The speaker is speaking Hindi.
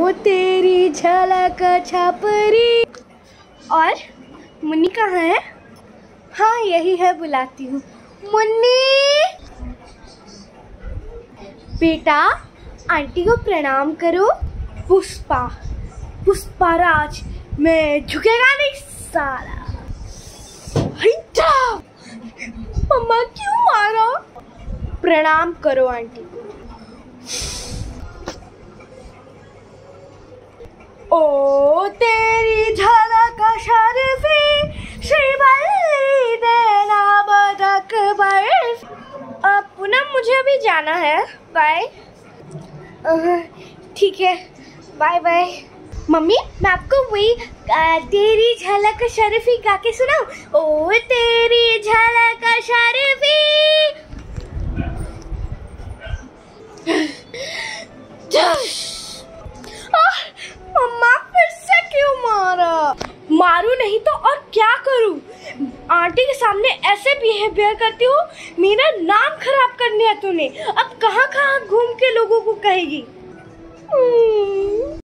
ओ तेरी झलक छपरी। और मुन्नी कहाँ है? हाँ यही है, बुलाती हूँ। मुन्नी बेटा, आंटी को प्रणाम करो। पुष्पा, पुष्पाराज, मैं झुकेगा नहीं साला। मम्मा क्यों मारा? प्रणाम करो आंटी को। ओ तेरी झलक शर्फी, श्रीवल्ली नैना बदक बर्फ। पूनम मुझे अभी जाना है, बाय। ठीक है, बाय बाय। मम्मी मैं आपको वही तेरी झलक शर्फी गा के सुनाऊं? ओ तेरी झलक शर्फी। मम्मा फिर से क्यों मारा? मारू नहीं तो और क्या करूं? आंटी के सामने ऐसे बिहेवियर करती हो, मेरा नाम खराब कर लिया तूने। अब कहाँ कहाँ घूम के लोगों को कहेगी।